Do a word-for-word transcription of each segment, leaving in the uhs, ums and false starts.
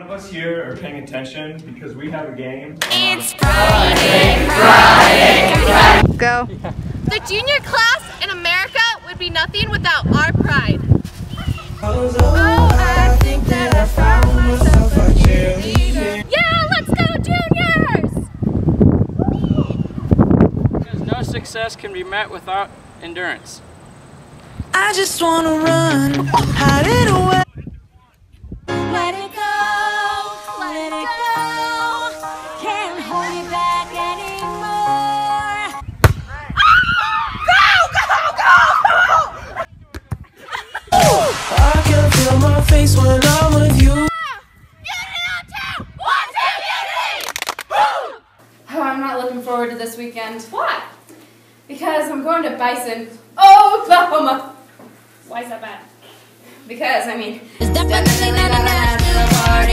None of us here are paying attention because we have a game. It's Friday, Friday, Friday. Go. The junior class in America would be nothing without our pride. Oh, I think that I found myself a cheerleader. Yeah, let's go juniors! Because no success can be met without endurance. I just wanna run, hide it away. Let it go, let it go. Can't hold it back anymore. Go, go, go, go! I can feel my face when I'm with you. Oh, I'm not looking forward to this weekend. Why? Because I'm going to Bison, Oklahoma. Why is that bad? Because, I mean, It's definitely not a national party.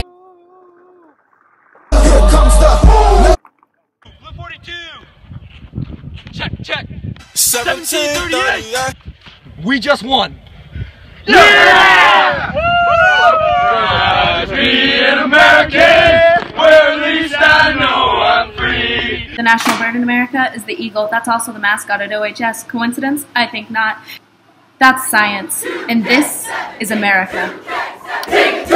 Here comes the Blue forty-two! Check, check! seventeen thirty-eight. We just won. Yeah! Proud to be an American, where at least I know I'm free. The national bird in America is the eagle. That's also the mascot at O H S. Coincidence? I think not. That's science. And this is America.